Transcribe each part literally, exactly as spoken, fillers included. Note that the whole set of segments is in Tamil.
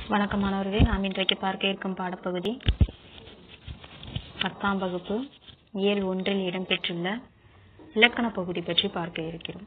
வணக்கம் மாணவர்களே, நாம் இன்றைக்கு பார்க்க இருக்கும் பாடப்பகுதி பத்தாம் வகுப்பு இயல் ஒன்றில் இடம்பெற்றுள்ள இலக்கண பகுதி பற்றி பார்க்க இருக்கிறோம்.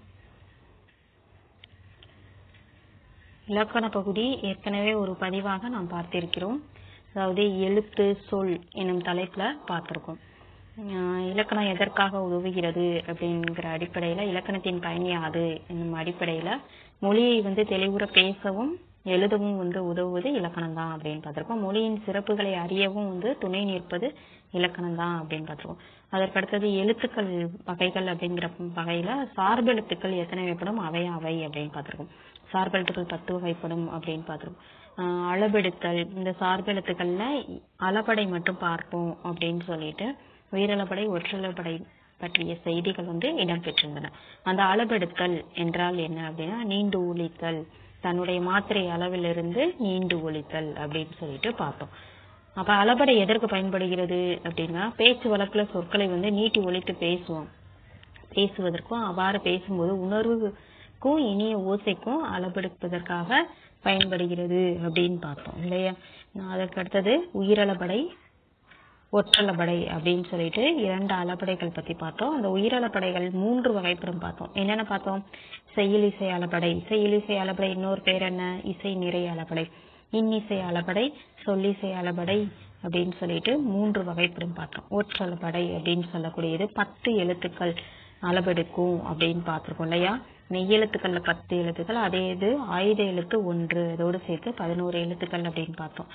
இலக்கண பகுதி ஏற்கனவே ஒரு பதிவாக நாம் பார்த்திருக்கிறோம். அதாவது எழுத்து சொல் எனும் தலைப்புல பார்த்திருக்கோம். இலக்கணம் எதற்காக உதவுகிறது அப்படிங்கிற அடிப்படையில, இலக்கணத்தின் பயன் யாது என்னும் அடிப்படையில மொழியை வந்து தெளிவுற பேசவும் எழுதவும் வந்து உதவுவது இலக்கணம் தான் அப்படின்னு பார்த்திருக்கோம். மொழியின் சிறப்புகளை அறியவும் வந்து துணை நிற்பது இலக்கணம் தான் அப்படின்னு பார்த்திருக்கோம். அதற்கடுத்தது எழுத்துக்கள் வகைகள் அப்படிங்கிற வகையில சார்பெழுத்துக்கள் எத்தனை வகைப்படும், அவை அவை அப்படின்னு பார்த்திருக்கோம். சார்பெழுத்துக்கள் பத்து வகைப்படும் அப்படின்னு பார்த்திருக்கோம். ஆஹ் அளபெடுத்தல், இந்த சார்பெழுத்துக்கள்ல அளபடை மட்டும் பார்ப்போம் அப்படின்னு சொல்லிட்டு உயிரளபடை ஒற்றளபடை பற்றிய செய்திகள் வந்து இடம்பெற்றிருந்தன. அந்த அளபெடுத்தல் என்றால் என்ன அப்படின்னா, நீண்டு ஒலித்தல், தன்னுடைய மாத்திரை அளவிலிருந்து நீண்டு ஒலித்தல் அப்படின்னு சொல்லிட்டு பார்த்தோம். அப்ப அளபடை எதற்கு பயன்படுகிறது அப்படின்னா, பேச்சு வழக்குல சொற்களை வந்து நீட்டி ஒலித்து பேசுவோம். பேசுவதற்கும் அவ்வாறு பேசும்போது உணர்வுக்கும் இனிய ஓசைக்கும் அளபெடுப்பதற்காக பயன்படுகிறது அப்படின்னு பார்த்தோம் இல்லையா. அதற்கு அடுத்தது உயிரளபடை ஒற்றளபடை அப்படின்னு சொல்லிட்டு இரண்டு அளபடைகள் பத்தி பார்த்தோம். அந்த உயிரளபடைகள் மூன்று வகைப்படும் பார்த்தோம். என்னென்ன பார்த்தோம்? செய்யுளிசை அளபடை. செய்யுளிசை அளபடை இன்னொரு பேர் என்ன? இசை நிறை அளபடை. இன்னிசை அளபடை, சொல்லிசை அளபடை அப்படின்னு சொல்லிட்டு மூன்று வகைப்படும் பார்த்தோம். ஒற்றளபடை அப்படின்னு சொல்லக்கூடியது பத்து எழுத்துக்கள் அளபெடுக்கும் அப்படின்னு பார்த்திருக்கோம் இல்லையா. மெய்யெழுத்துக்கள்ல பத்து எழுத்துக்கள், அதே இது ஆயுத எழுத்து ஒன்று, அதோடு சேர்த்து பதினோரு எழுத்துக்கள் அப்படின்னு பார்த்தோம்.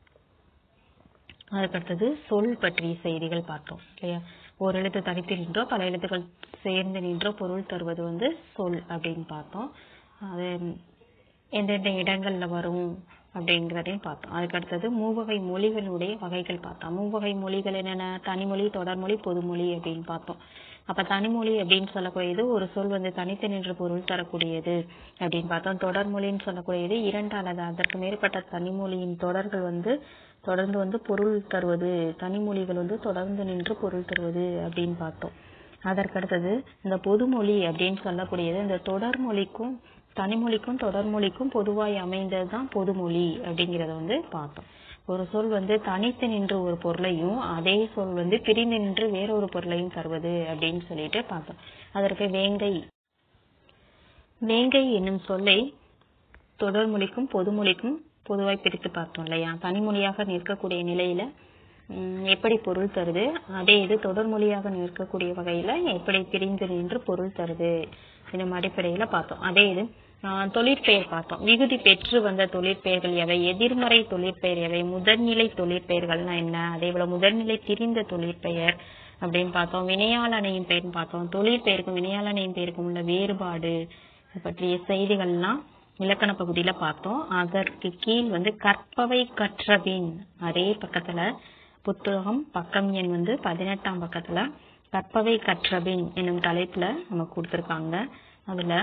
அதுக்கடுத்தது சொல் பற்றிய செய்திகள் பார்த்தோம் இல்லையா. ஒரு எழுத்து தனித்து நின்றோ பல எழுத்துக்கள் சேர்ந்து நின்றோ பொருள் தருவது வந்து சொல் அப்படின்னு பார்த்தோம். அது எந்தெந்த இடங்கள்ல வரும் அப்படிங்கிறதையும் பார்த்தோம். அதுக்கடுத்தது மூவகை மொழிகளுடைய வகைகள் பார்த்தோம். மூவகை மொழிகள் என்னென்ன? தனிமொழி, தொடர்மொழி, பொதுமொழி அப்படின்னு பார்த்தோம். அப்ப தனிமொழி அப்படின்னு சொல்லக்கூடியது ஒரு சொல் வந்து தனித்து நின்று பொருள் தரக்கூடியது அப்படின்னு பார்த்தோம். தொடர்மொழின்னு சொல்லக்கூடியது இரண்டு அல்லது அதற்கு மேற்பட்ட தனிமொழியின் தொடர்கள் வந்து தொடர்ந்து வந்து பொருள் தருவது, தனிமொழிகள் வந்து தொடர்ந்து நின்று பொருள் தருவது அப்படின்னு பார்த்தோம். அதற்கடுத்தது இந்த பொதுமொழி அப்படின்னு சொல்லக்கூடியது இந்த தொடர்மொழிக்கும் தனிமொழிக்கும் தொடர்மொழிக்கும் பொதுவாய் அமைந்ததுதான் பொதுமொழி அப்படிங்கிறத வந்து பார்த்தோம். ஒரு சொல் வந்து தனித்து நின்று ஒரு பொருளையும் அதே சொல் வந்து பிரிந்து நின்று வேறொரு பொருளையும் தருவது அப்படின்னு சொல்லிட்டு பார்த்தோம். அதற்கு வேங்கை வேங்கை என்னும் சொல்லை தொடர்மொழிக்கும் பொதுமொழிக்கும் பொதுவாய் பிரித்து பார்த்தோம் இல்லையா. தனிமொழியாக நிற்கக்கூடிய நிலையில உம் எப்படி பொருள் தருது, அதே இது தொடர்மொழியாக நிற்கக்கூடிய வகையில எப்படி பிரிந்து நின்று பொருள் தருது என்னும் அடிப்படையில பார்த்தோம். அதே இது ஆஹ் தொழிற்பெயர் பார்த்தோம். விகுதி பெற்று வந்த தொழிற்பெயர்கள் எவை, எதிர்மறை தொழிற்பெயர் எவை, முதல்நிலை தொழிற்பெயர்கள்னா என்ன, அதே போல முதல்நிலை திரிந்த தொழிற்பெயர் அப்படின்னு பார்த்தோம். வினையாளனையும் பெயர் பார்த்தோம். தொழிற்பெயருக்கும் வினையாளனையும் பெயருக்கும் உள்ள வேறுபாடு பற்றிய செய்திகள்லாம் இலக்கண பகுதியில பார்த்தோம். அதற்கு கீழ் வந்து கற்பவை கற்றபின், அதே பக்கத்துல புத்தகம் பக்கம் எண் வந்து பதினெட்டாம் பக்கத்துல கற்பவை கற்றபின் என்னும் தலைப்புல நமக்கு கொடுத்திருக்காங்க. அதுல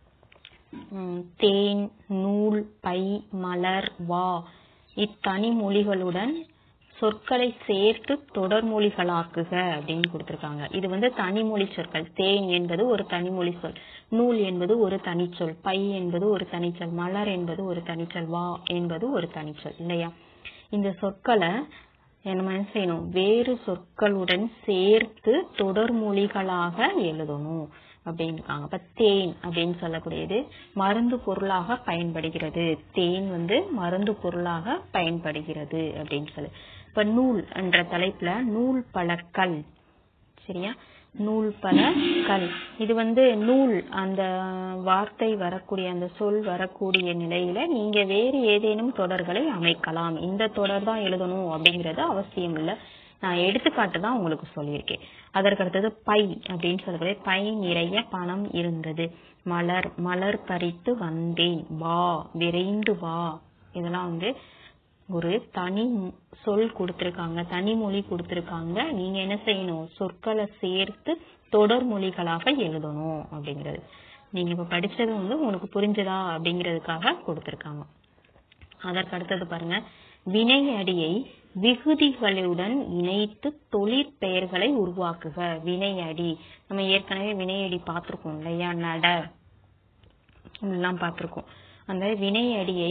உம் தேன், நூல், பை, மலர், வா இத்தனி மொழிகளுடன் சொற்களை சேர்த்து தொடர்மொழிகளாக்குக அப்படின்னு கொடுத்திருக்காங்க. இது வந்து தனிமொழி சொற்கள். தேன் என்பது ஒரு தனிமொழி சொல், நூல் என்பது ஒரு தனிச்சொல், பை என்பது ஒரு தனிச்சொல், மலர் என்பது ஒரு தனிச்சொல், வா என்பது ஒரு தனிச்சொல் இல்லையா. இந்த சொற்களை என்ன செய்யணும்? வேறு சொற்களுடன் சேர்த்து தொடர்மொழிகளாக எழுதணும் அப்படின்னு இருக்காங்க. அப்ப தேன் அப்படின்னு சொல்லக்கூடியது மருந்து பொருளாக பயன்படுகிறது. தேன் வந்து மருந்து பொருளாக பயன்படுகிறது அப்படின்னு சொல்லு. இப்ப நூல் என்ற தலைப்புல நூல் பழக்கல், சரியா, நூல் பல கல். இது வந்து நூல் அந்த வார்த்தை வரக்கூடிய அந்த சொல் வரக்கூடிய நிலையில நீங்க வேறு ஏதேனும் தொடர்களை அமைக்கலாம். இந்த தொடர் தான் எழுதணும் அப்படிங்கறது அவசியம் இல்லை. நான் எடுத்துக்காட்டு தான் உங்களுக்கு சொல்லியிருக்கேன். அதற்கு அடுத்தது பை அப்படின்னு சொல்லக்கூடிய பை நிறைய பணம் இருந்தது. மலர் மலர் பறித்து வந்தேன். வா விரைந்து வா. இதெல்லாம் வந்து ஒரு தனி சொல் கொடுத்திருக்காங்க, தனி மொழி கொடுத்திருக்காங்க. நீங்க என்ன செய்யணும்? சொற்களை சேர்த்து தொடர் மொழிகளாக எழுதணும் அப்படிங்கிறது. நீங்க இப்ப படிச்சது வந்து உங்களுக்கு புரிஞ்சதா அப்படிங்கிறதுக்காக கொடுத்திருக்காங்க. அதற்கு அடுத்தது பாருங்க, வினை அடியை விகுதிகளுடன் இணைத்து தொழிற்பெயர்களை உருவாக்குக. வினை அடி நம்ம ஏற்கனவே வினை அடி பார்த்திருக்கோம் இல்லையா, நட எல்லாம் பார்த்திருக்கோம். அந்த வினை அடியை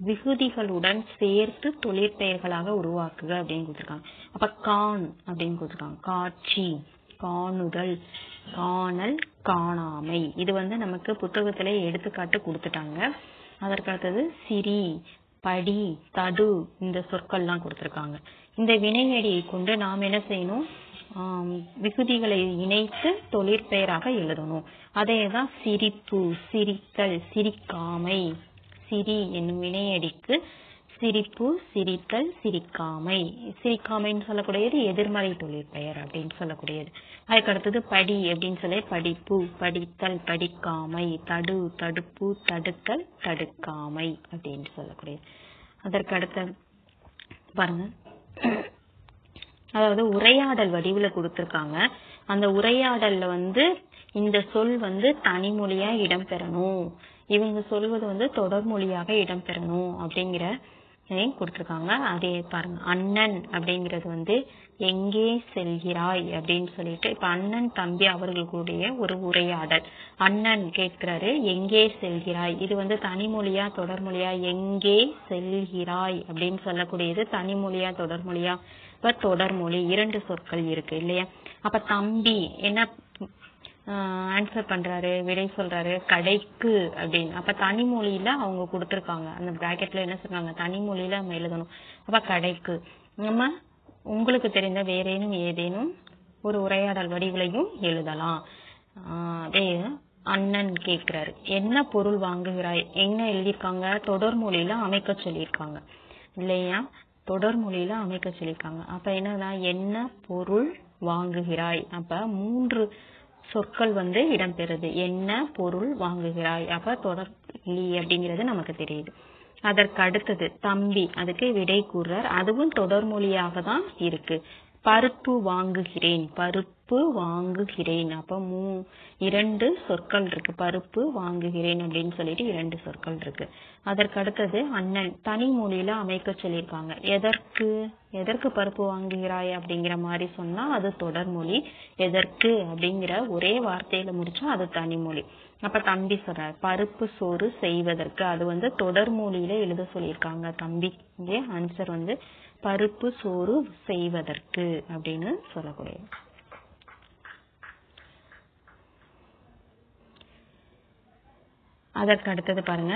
விகுதிகளுடன் சேர்த்து தொழிற்பெயர்களாக உருவாக்குக அப்படின்னு கொடுத்துருக்காங்க. அப்ப கான் அப்படின்னு கொடுத்துருக்காங்க. காட்சி, காணுதல், காணல், காணாமை. இது வந்து நமக்கு புத்தகத்திலே எடுத்துக்காட்டு கொடுத்துட்டாங்க. அதற்கு அடுத்தது சிரி, படி, தடு இந்த சொற்கள்லாம் கொடுத்துருக்காங்க. இந்த வினையடியை கொண்டு நாம் என்ன செய்யணும்? ஆஹ் விகுதிகளை இணைத்து தொழிற்பெயராக எழுதணும். அதேதான் சிரிப்பு, சிரித்தல், சிரிக்காமை. சிரி என்னும் வினையடிக்கு சிரிப்பு, சிரித்தல், சிரிக்காமை. சிரிக்காமைன்னு சொல்லக்கூடியது எதிர்மறை தொழிற்பெயர் அப்படின்னு சொல்லக்கூடியது. அதுக்கு அடுத்தது படி அப்படின்னு சொல்லி படிப்பு, படித்தல், படிக்காமை. தடு, தடுப்பு, தடுத்தல், தடுக்காமை அப்படின்னு சொல்லக்கூடியது. அதற்கு அடுத்த பாருங்க, அதாவது உரையாடல் வடிவுல கொடுத்திருக்காங்க. அந்த உரையாடல்ல வந்து இந்த சொல் வந்து தனிமொழியா இடம்பெறணும், இவங்க சொல்வது வந்து தொடர்மொழியாக இடம்பெறணும் அப்படிங்கிற கொடுத்திருக்காங்க. அதே பாருங்க, அண்ணன் அப்படிங்கிறது வந்து எங்கே செல்கிறாய் அப்படின்னு சொல்லிட்டு, இப்ப அண்ணன் தம்பி அவர்களுடைய ஒரு உரையாடல். அண்ணன் கேட்கிறாரு எங்கே செல்கிறாய், இது வந்து தனிமொழியா தொடர்மொழியா? எங்கே செல்கிறாய் அப்படின்னு சொல்லக்கூடியது தனிமொழியா தொடர்மொழியா? இப்ப தொடர்மொழி. இரண்டு சொற்கள் இருக்கு இல்லையா? அப்ப தம்பி என்ன ஆன்சர் பண்றாரு, விடை சொல்றாரு, கடைக்கு அப்படின்னு. அப்ப தனிமொழியில அவங்க கொடுத்திருக்காங்க, அந்த பிராக்கெட்ல என்ன சொல்றாங்க, தனிமொழியில நம்ம எழுதணும். அப்ப கடைக்கு. நம்ம உங்களுக்கு தெரிந்த வேறேனும் ஏதேனும் ஒரு உரையாடல் வடிவிலையும் எழுதலாம். ஆஹ் அதே அண்ணன் கேட்கிறாரு என்ன பொருள் வாங்குகிறாய், என்ன எழுதியிருக்காங்க, தொடர்மொழியில அமைக்க சொல்லியிருக்காங்க இல்லையா? தொடர்மொழியில அமைக்க சொல்லியிருக்காங்க. அப்ப என்னன்னா, என்ன பொருள் வாங்குகிறாய். அப்ப மூன்று சொற்கள் வந்து இடம்பெறுது. என்ன பொருள் வாங்குகிறாய். அப்ப தொடர்மொழி அப்படிங்கிறது நமக்கு தெரியுது. அதற்கு அடுத்தது தம்பி, அதுக்கு விடை கூறுறார். அதுவும் தொடர்மொழியாக தான் இருக்கு. பருப்பு வாங்குகிறேன், பருப்பு வாங்குகிறேன். அப்ப மூ இரண்டு சொற்கள் இருக்கு. பருப்பு வாங்குகிறேன் அப்படின்னு சொல்லிட்டு இரண்டு சொற்கள் இருக்கு. அதற்கு அடுத்தது அண்ணன், தனி மொழியில அமைக்க சொல்லியிருக்காங்க. எதற்கு எதற்கு பருப்பு வாங்குகிறாய் அப்படிங்கிற மாதிரி சொன்னா அது தொடர்மொழி. எதற்கு அப்படிங்கிற ஒரே வார்த்தையில முடிச்சா அது தனிமொழி. அப்ப தம்பி சொல்றாரு பருப்பு சோறு செய்வதற்கு, அது வந்து தொடர்மொழியில எழுத சொல்லியிருக்காங்க. தம்பி ஆன்சர் வந்து பருப்பு சோறு செய்வதற்கு அப்படின்னு சொல்லக்கூடியது. அதற்கு அடுத்தது பாருங்க,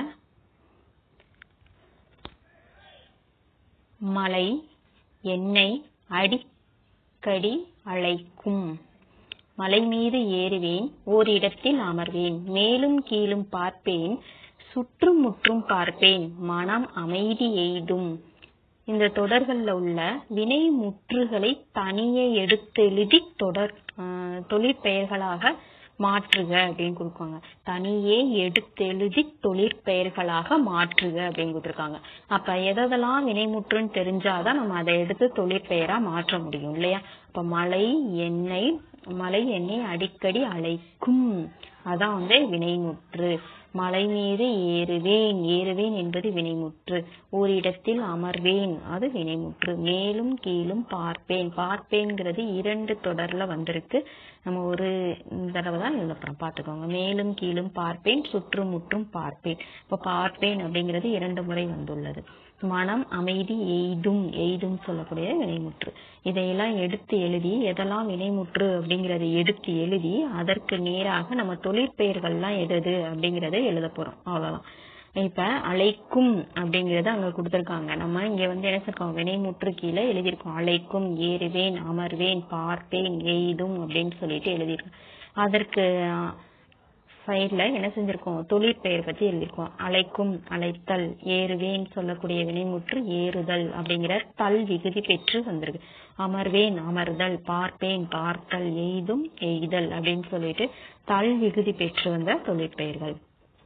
மலை என்னை அடிக்கடி அழைக்கும். மலை மீது ஏறுவேன், ஓரிடத்தில் அமர்வேன், மேலும் கீழும் பார்ப்பேன், சுற்றும் முற்றும் பார்ப்பேன், மனம் அமைதி எய்தும். இந்த தொடர்கள்ல உள்ள வினை முற்றுகளை தனியே எடுத்தெழுதி தொடர் தொழிற்பெயர்களாக மாற்றுக அப்படின்னு கொடுப்பாங்க. தனியே எடுத்தெழுதி தொழிற்பெயர்களாக மாற்றுக அப்படின்னு கொடுத்துருக்காங்க. அப்ப எதெல்லாம் வினைமுற்றுன்னு தெரிஞ்சாதான் நம்ம அதை எடுத்து தொழிற்பெயரா மாற்ற முடியும் இல்லையா? அப்ப மலை என்னை மலை என்னை அடிக்கடி அழைக்கும், அதான் வந்து வினைமுற்று. மலை மீது ஏறுவேன், ஏறுவேன் என்பது வினைமுற்று. ஓரிடத்தில் அமர்வேன், அது வினைமுற்று. மேலும் கீழும் பார்ப்பேன், பார்ப்பேன்ங்கிறது இரண்டு தொடர்ல வந்திருக்கு. நம்ம ஒரு தடவை தான் எழுதப்போம், பார்த்துக்கோங்க. மேலும் கீழும் பார்ப்பேன், சுற்றும் முற்றும் பார்ப்பேன். இப்ப பார்ப்பேன் அப்படிங்கிறது இரண்டு முறை வந்துள்ளது. மனம் அமைதி எய்தும், எய்தும் சொல்லக்கூடிய வினைமுற்று. இதையெல்லாம் எடுத்து எழுதி எதெல்லாம் வினைமுற்று அப்படிங்கறத எடுத்து எழுதி அதற்கு நேராக நம்ம தொழிற்பெயர்கள்லாம் எது அப்படிங்கறத எழுத போறோம். அவ்வளவுதான். இப்ப அழைக்கும் அப்படிங்கறத அங்க கொடுத்திருக்காங்க. நம்ம இங்க வந்து என்ன சொல்றோம், வினைமுற்று கீழே எழுதியிருக்கோம். அழைக்கும், ஏறுவேன், அமர்வேன், பார்ப்பேன், எய்தும் அப்படின்னு சொல்லிட்டு எழுதியிருக்கோம். அதற்கு சைட்ல என்ன செஞ்சிருக்கோம், தொழிற்பெயர் பத்தி எழுதியிருக்கோம். அழைக்கும், அழைத்தல், ஏறுவேன் சொல்லக்கூடிய வினைமுற்று ஏறுதல் அப்படிங்கிற தல் விகுதி பெற்று வந்திருக்கு. அமர்வேன், அமர்தல், பார்ப்பேன், பார்த்தல், எய்தும், எய்தல் அப்படின்னு சொல்லிட்டு தல் விகுதி பெற்று வந்த தொழிற்பெயர்கள்.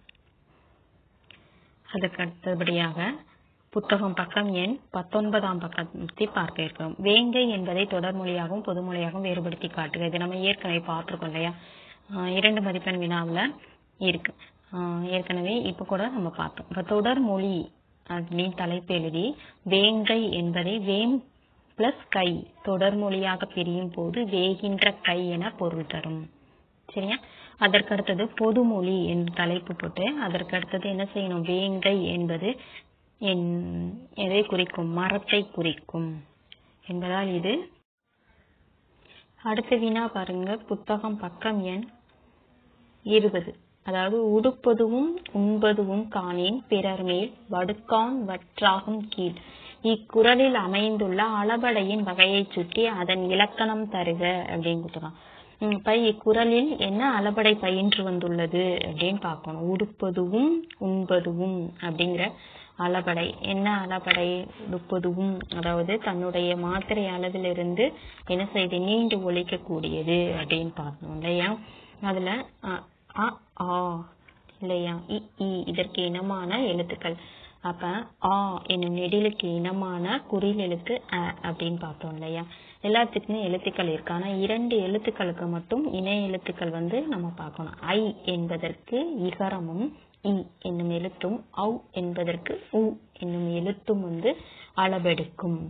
அதுக்கு அடுத்தபடியாக புத்தகம் பக்கம் எண் பத்தொன்பதாம் பக்கத்தை பார்க்க இருக்கிறோம். வேங்கை என்பதை தொடர்மொழியாகவும் பொதுமொழியாகவும் வேறுபடுத்தி காட்டுக. இது நம்ம ஏற்கனவே பார்த்திருக்கோம் இல்லையா? இரண்டு மதிப்பெண் வினாவுல இருக்கு ஏற்கனவே, இப்ப கூட நம்ம பார்த்தோம். இப்ப தொடர்மொழி அப்படின்னு தலைப்பு எழுதி வேங்கை என்பதை வேம் பிளஸ் கை தொடர்மொழியாக பிரியும் போது வேகின்ற கை என பொருள் தரும். சரியா? அதற்கு அடுத்தது பொதுமொழி என்று தலைப்பு போட்டு அதற்கு அடுத்தது என்ன செய்யணும், வேங்கை என்பது என் எதை குறிக்கும்? மரத்தை குறிக்கும் என்பதால் இது. அடுத்த வினா பாருங்க. புத்தகம் பக்கம் எண் இருபது. அதாவது உடுப்பதுவும் உண்பதுவும் காணேன் பிறர் மேல் வடுக்கான் வற்றாகும் கீழ். இக்குறளில் அமைந்துள்ள அளபடையின் வகையை சுட்டி அதன் இலக்கணம் தருக அப்படின்னு கொடுத்துருக்கான். இப்ப இக்குறளில் என்ன அளபடை பயின்று வந்துள்ளது அப்படின்னு பார்க்கணும். உடுப்பதுவும் உண்பதுவும் அப்படிங்கிற அளபடை என்ன அளபடை? உடுப்பதுவும் அதாவது தன்னுடைய மாத்திரை அளவிலிருந்து என்ன செய்து நீண்டு ஒழிக்கக்கூடியது அப்படின்னு பார்க்கணும் இல்லையா. அதுல அ ஆ இல்லையா, இ இ இதற்கு இனமான எழுத்துக்கள். அப்ப ஆ என்னும் நெடிலுக்கு இனமான குறில் எழுத்து அ அப்படின்னு பார்த்தோம் இல்லையா. எல்லாத்துக்குமே எழுத்துக்கள் இருக்கு. ஆனா இரண்டு எழுத்துக்களுக்கு மட்டும் இணை எழுத்துக்கள் வந்து நம்ம பார்க்கணும். ஐ என்பதற்கு இகரமும் இ என்னும் எழுத்தும், ஔ என்பதற்கு உ என்னும் எழுத்தும் வந்து அளபெடுக்கும்.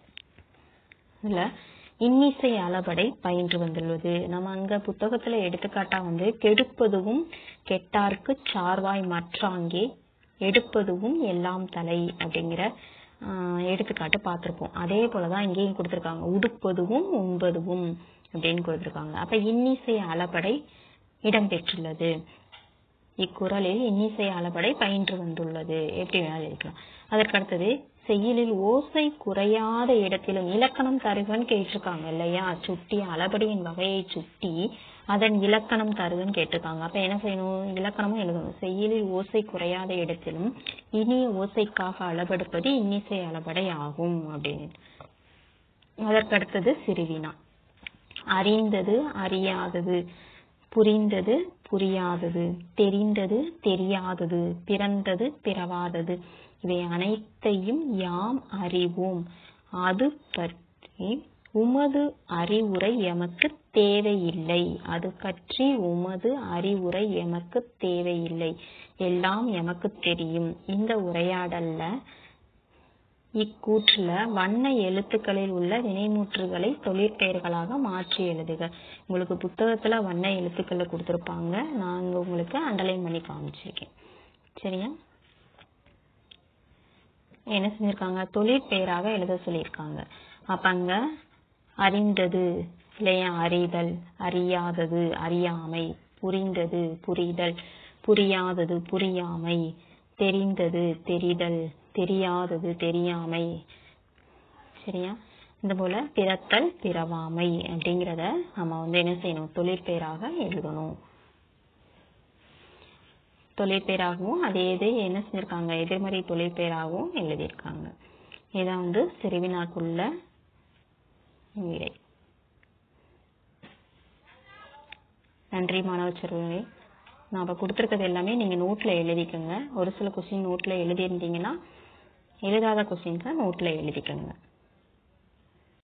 இதுல இன்னிசை அளபடை பயின்று வந்துள்ளது. நம்ம அங்க புத்தகத்துல எடுத்துக்காட்டா வந்து கெடுப்பதுவும் கெட்டார்க்கு சார்வாய் மற்றாங்கே எடுப்பதுவும் எல்லாம் தலை அப்படிங்கிற ஆஹ் எடுத்துக்காட்டு பார்த்திருப்போம். அதே போலதான் இங்கேயும் கொடுத்திருக்காங்க. உடுப்பதுவும் உண்பதுவும் அப்படின்னு கொடுத்திருக்காங்க. அப்ப இன்னிசை அளபடை இடம்பெற்றுள்ளது. இக்குறளில் இன்னிசை அளபடை பயின்று வந்துள்ளது. எப்படி வேணாலும் இருக்கலாம். அதற்கடுத்தது செய்யுளில் ஓசை குறையாத இடத்திலும் இலக்கணம் தருகன்னு கேட்டிருக்காங்க இல்லையா. சுட்டி அளபடியின் வகையை சுட்டி அதன் இலக்கணம் தருகன்னு கேட்டிருக்காங்க. அப்ப என்ன செய்யணும்? இலக்கணமும் எழுதணும். செய்யுளில் ஓசை குறையாத இடத்திலும் இனிய ஓசைக்காக அளபெடுப்பது இன்னிசை அளபடை ஆகும் அப்படின்னு. அதற்கடுத்தது சிறுவினா. அறிந்தது அறியாதது, புரிந்தது புரியாதது, தெரிந்தது தெரியாதது, பிறந்தது பிறவாதது இவை அனைத்தையும் யாம் அறிவோம். அது பற்றி உமது அறிவுரை எமக்கு தேவையில்லை. அது பற்றி உமது அறிவுரை எமக்கு தேவையில்லை. எல்லாம் எமக்கு தெரியும். இந்த உரையாடல்ல இக்கூற்றுல வண்ண எழுத்துக்களில் உள்ள வினைமுற்றுகளை தொழிற்பெயர்களாக மாற்றி எழுதுக. உங்களுக்கு புத்தகத்துல வண்ண எழுத்துக்களை கொடுத்திருப்பாங்க. நாங்க உங்களுக்கு அண்டர்லைன் பண்ணி காமிச்சிருக்கேன். சரியா? என்ன செஞ்சிருக்காங்க? தொழிற்பெயராக எழுத சொல்லியிருக்காங்க. அப்ப அங்க அறிந்தது இல்லையா, அறிதல், அறியாதது அறியாமை, புரிந்தது புரிதல், புரியாதது புரியாமை, தெரிந்தது தெரிதல், தெரியாதது தெரியாமை. சரியா? இந்த போல பிறத்தல் பிறவாமை அப்படிங்கிறத நம்ம வந்து என்ன செய்யணும்? தொழிற்பெயராக எழுதணும். தொழிற்பெயராகவும் அதே இது என்ன செஞ்சிருக்காங்க? எதிர்மறை தொழிற்பெயராகவும் எழுதியிருக்காங்க. இதான் வந்து சிறுவினாக்குள்ள விடை. நன்றி மாணவ செல்வங்களே. நான் இப்போ கொடுத்துருக்கிறது எல்லாமே நீங்கள் நோட்டில் எழுதிக்கோங்க. ஒரு சில கொஸ்டின் நோட்டில் எழுதியிருந்தீங்கன்னா எழுதாத கொஸ்டின்ஸை நோட்டில் எழுதிக்கோங்க.